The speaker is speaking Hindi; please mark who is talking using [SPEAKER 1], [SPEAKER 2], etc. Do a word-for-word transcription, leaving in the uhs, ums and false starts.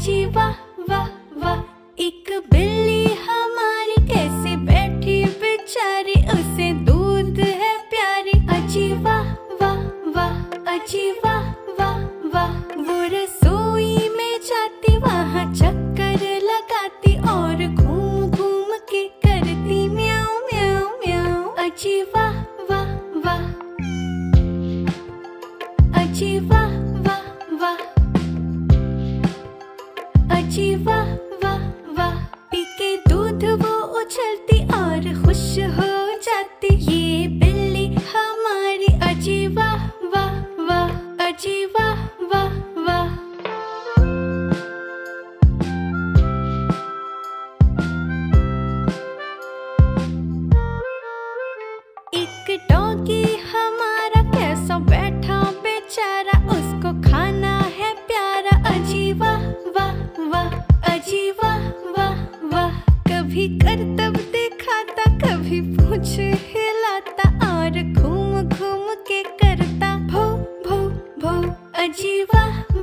[SPEAKER 1] अजी वाह वाह वाह। एक बिल्ली हमारी कैसे बैठी बेचारी, उसे दूध है प्यारी। अजी वाह वाह वाह, अजी वाह वाह वाह। वो रसोई में जाती, वहाँ चक्कर लगाती और घूम घूम के करती म्याऊं म्याऊं म्याऊं। अजी वाह वाह वाह, अजी वाह वाह वाह, अजी वाह वाह वाह। पी के दूध वो उछलती और खुश हो जाती, ये बिल्ली हमारी। अजी वाह वाह वाह, अजी वाह वाह वाह। एक डॉगी हमारा कैसा बैठा बेचारा, उसको खाना है प्यारा। अजी वाह वाह वाह, अजी वाह वाह वाह। कभी करतब दिखाता, कभी पूंछ हिलाता और घूम घूम के करता भो भो भो। अजी वाह